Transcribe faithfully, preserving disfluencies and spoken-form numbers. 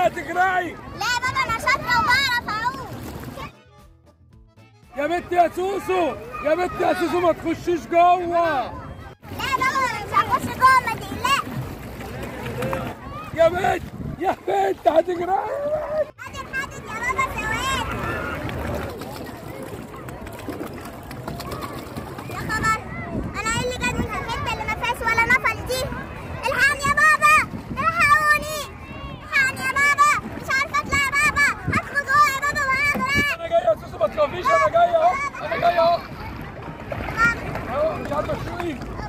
هتجرعي. لا يا بابا انا شاطره وبعرف اعوم. يا بنت يا سوسو يا بنت يا سوسو ما تخشيش جوه. لا يا بابا انا مش هخش جوه ما تقلقش. يا بنت يا بنت هتجرعي. حاضر حاضر يا بابا ثواني. يا خبر انا ايه اللي جابني في الحته اللي ما فيهاش ولا نفل دي؟ الحقني يا بابا الحقوني الحقني يا بابا مش عارفه اطلع يا بابا هدخل جوه يا بابا وهغرق. انا جاي يا سوسو ما تخافيش انا جاي اهو انا جاي اهو اهو مش عارفه تشوفي.